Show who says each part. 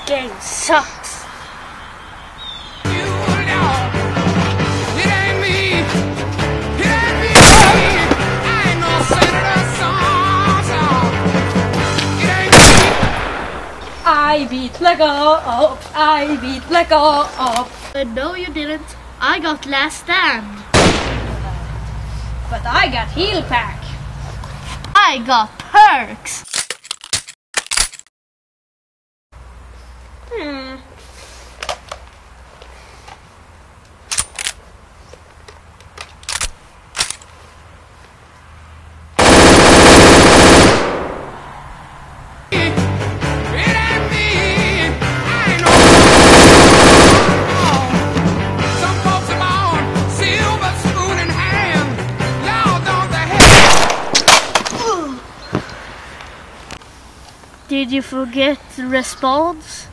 Speaker 1: game sucks. I beat Lego up, I beat Lego up.
Speaker 2: No, you didn't. I got last stand.
Speaker 1: But I got heal pack.
Speaker 2: I got perks. Did you forget the response?